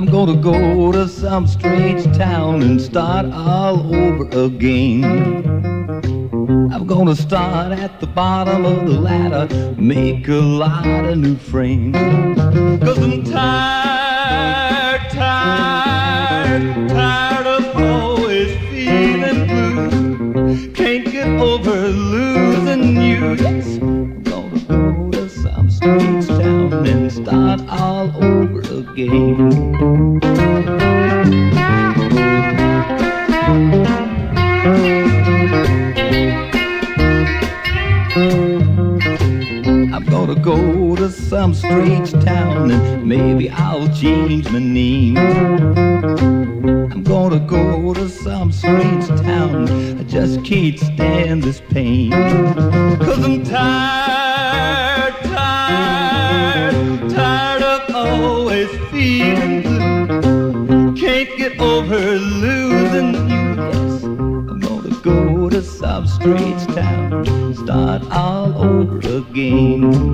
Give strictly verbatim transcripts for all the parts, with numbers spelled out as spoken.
I'm gonna go to some strange town and start all over again. I'm gonna start at the bottom of the ladder, make a lot of new friends. Cause I'm tired, tired, tired of always feeling blue. Can't get over losing you. Yes, I'm gonna go to some strange town and start all over again. I'm gonna go to some strange town and maybe I'll change my name. I'm gonna go to some strange town, I just can't stand this pain. Cause I'm tired, tired, tired of always feeling blue. Can't get over losing you. Yes, I'm gonna go to some strange town, start all over again.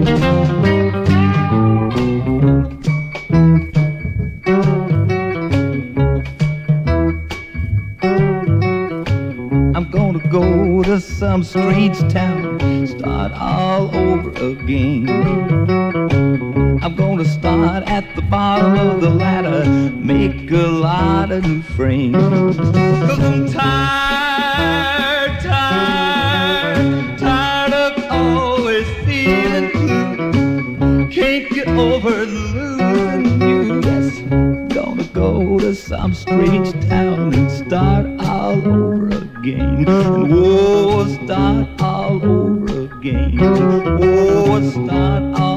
I'm gonna go to some strange town, start all over again. I'm gonna start at the bottom of the ladder, make a lot of new friends. Cause I'm tired, tired, tired of always feeling blue. Can't get over losing you. Yes, gonna go to some strange town and start all over again. And whoa, start all over again. Whoa, start all